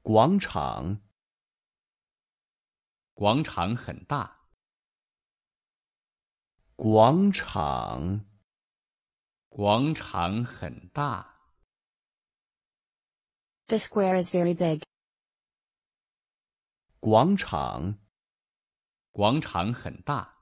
广场， 广场很大。 广场， 广场很大。 The square is very big. 广场， 广场很大。